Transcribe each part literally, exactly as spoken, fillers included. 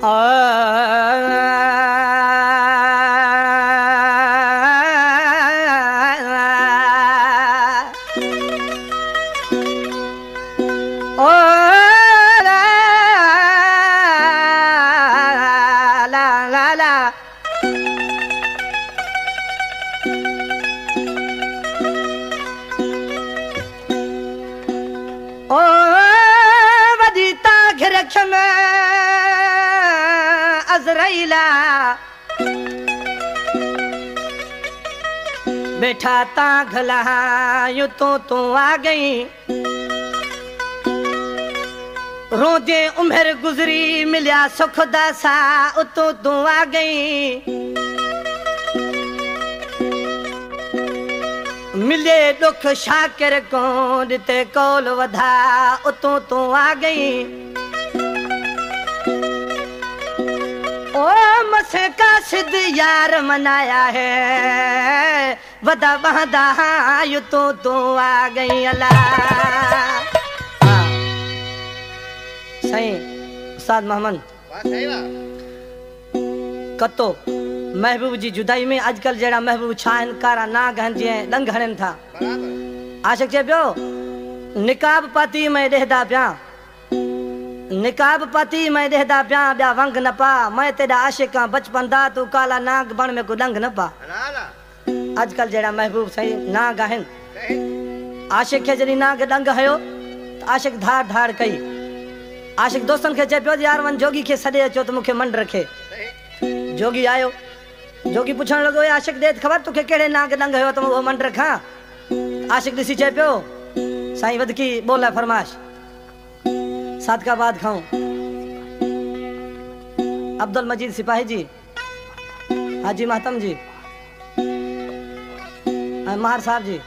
बैठा ता घला यू तो तू आ गई रोजे उम्र गुजरी मिलिया सुख दासा उतो तू आ गई मिले दुख शाकिर को दिते कोल वधा उतो तू आ गई ओ मसे का सिद्ध यार मनाया है वदा वदा यू तो तू आ गई अल्लाह। हाँ सही उस्ताद मोहम्मद कतो महबूब जी जुदाई में आजकल जड़ा महबूब छान कारा ना गहन जी डंग हणन था आशिक चे पियो निकाब पाती मैं देहदा पिया निकाब पाती मैं देहदा पिया ब्या वंग न पा मैं तेरा आशिक बचपन दा तू काला नाग बन में को डंग न पा आजकल जड़ा महबूब सही ना गाहन आशिक के जरी ना डंग हयो तो आशिक धार धार कई आशिक दोस्तन के चे पियो यार वन जोगी के सदे अचो तो मुखे मन रखे जोगी आयो जोगी पूछण लगो आशिक दे खबर तुके केड़े नाग डंग हयो तो वो मन रखा आशिक दिसी चे पियो साईं वद की बोला फरमाश सात का बाद खाऊं अब्दुल मजीद सिपाही जी हाजी मातम जी महार साहब जी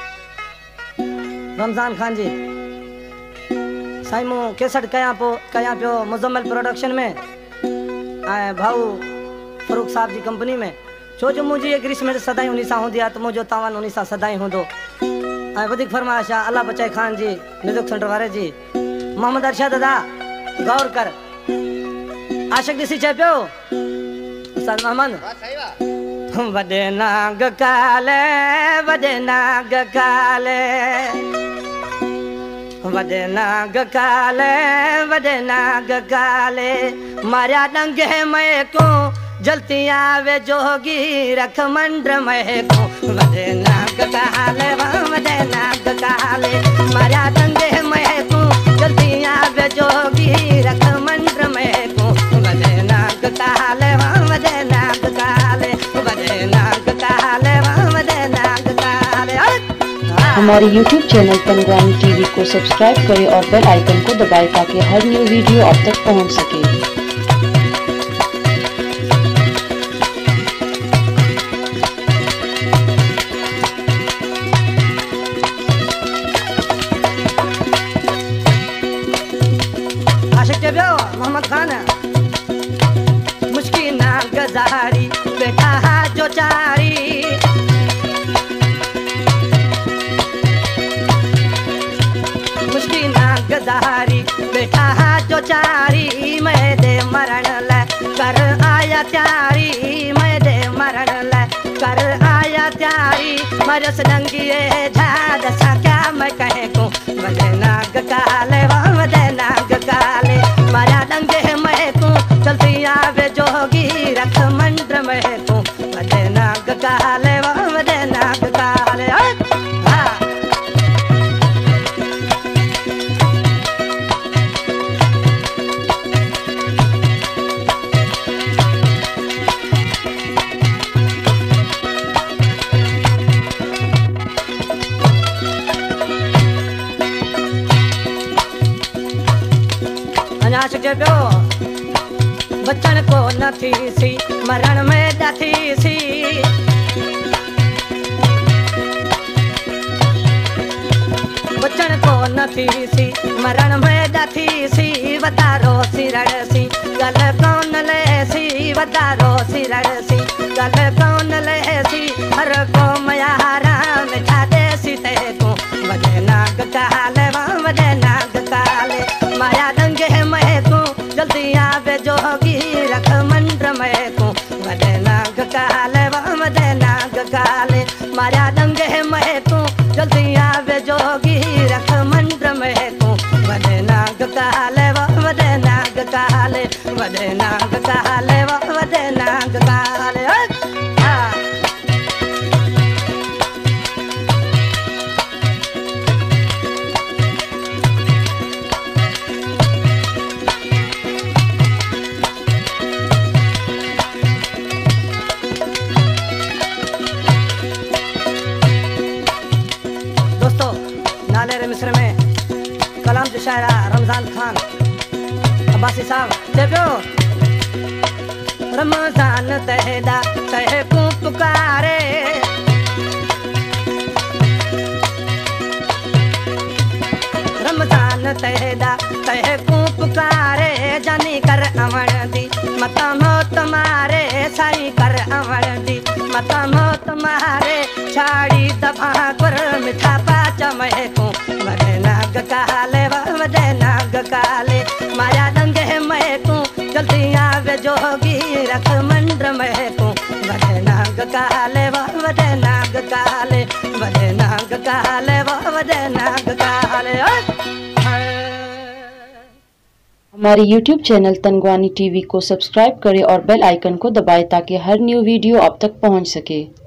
रमजान खान जी साईं मु केसट कया पो कया पियो मुजम्मल प्रोडक्शन में आए भाऊ फरूक साहब जी कंपनी में छो जो मुझे एक ग्रीस में सदाई उन्हीं सा होंदिया तो मुझे तावन उन्हीं सा सदाई होंदो आए वधिक फरमाशा अल्लाह बचाए खान जी निजुक सेंटर वाले जी मोहम्मद अरशद दादा गौर कर आशिक दिसी चे पियो उस्ताद मोहम्मद वडे नाग काले वडे नाग काले वडे नाग काले वडे नाग काले मारिया डंगे मैं को जलती आवे जोगी रख मंड्र मैं को वडे नाग काले वडे नाग काले मारिया डंगे मैं को जलती आवे जोगी रख मंड्र मैं को वडे नाग काले वडे नाग काले हमारे यूट्यूब चैनल पंगवानी टीवी को सब्सक्राइब करें और बेल आइकन को दबाएं ताकि हर न्यू वीडियो आप तक पहुंच सके। आशिक मोहम्मद खान मुश्किल ना गजारी बेटा जो चारी मुश्किल ना गजारी बेटा जो चारी मैं दे मरण ले कर आया त्यारी मैं दे मरण ले कर आया त्यारी मरस डंगिए झाद सा क्या मैं कहे को वदे नाग काले वदे नाग काले मारा डंगे मैं को चलती आवे जोगी रख मंत्र मैं को वदे नाग काले वदे नाग काले आशिक पियो बचन को न थी सी मरण में डथी सी बचन को न थी सी मरण में डथी सी वतारो सिरड़ सी गल कौन ले सी वतारो सिरड़ सी गल कौन ले सी हर को मयारा मिठा दे सी ते को वदे नाग काले वदे नाग काले माया डंगे मैं को जल्दी आवे जोगी काले वो वडे नाग काले वडे नाग काले वो वडे नाग काले हाँ। दोस्तों नाले रे मिस्र में कलाम जो शायरा रमजान खान अब्बासी साहब चेप्यो रमजान तहदा तह को पुकारे रमजान तहदा तह को पुकारे जानी कर अमर दी मता मो तुम्हारे साई कर अमर दी मता मो तुम्हारे छाड़ी दबा कर मिठा पाच महको वडे नाग काले वडे नाग काले माया दंगे महको जल्दी आवे जोगी रख मंड महको वडे नाग काले वडे नाग काले वडे नाग काले वडे नाग काले। हमारे यूट्यूब चैनल तनगवानी टीवी को सब्सक्राइब करें और बेल आइकन को दबाएं ताकि हर न्यू वीडियो आप तक पहुंच सके।